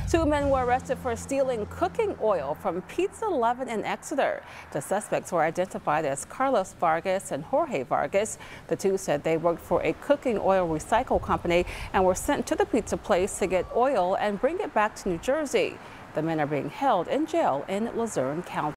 Two men were arrested for stealing cooking oil from Pizza Loven in Exeter. The suspects were identified as Carlos Vargas and Jorge Vargas. The two said they worked for a cooking oil recycle company and were sent to the pizza place to get oil and bring it back to New Jersey. The men are being held in jail in Luzerne County.